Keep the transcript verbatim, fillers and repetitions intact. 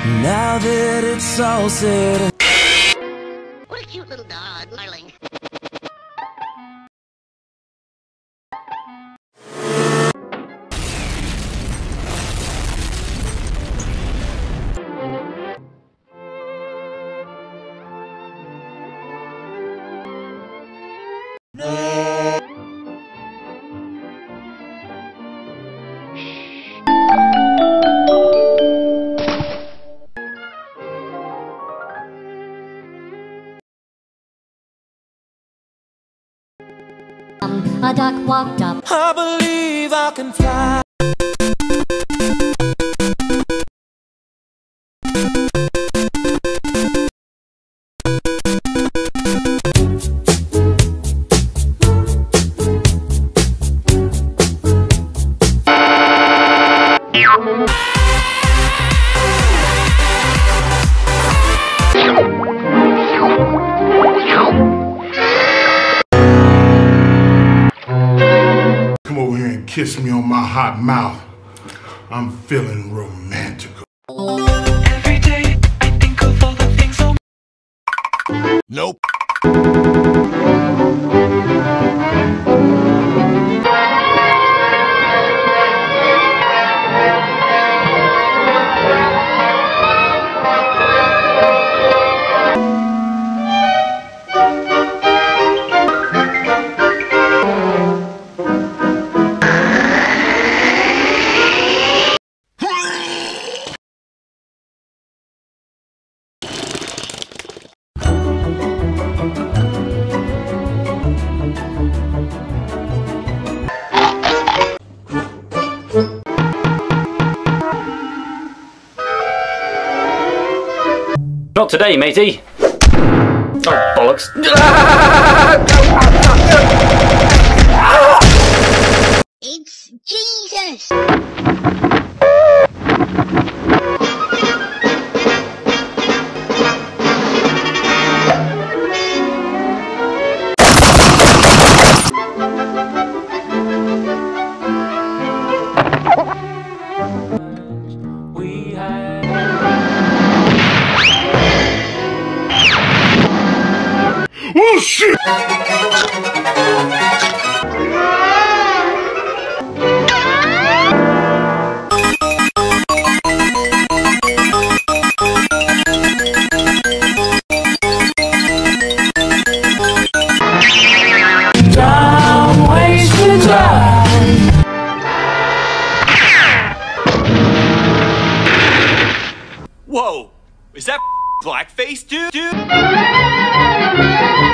Now that it's all said and What a cute little dog, darling. A duck walked up. I believe I can fly. Come over here and kiss me on my hot mouth. I'm feeling romantical. Every day I think of all the things I'm... Nope. Not today, matey. Oh, bollocks. It's Jesus! We had Oh shit! time wasted time. Whoa! Is that blackface, dude? dude?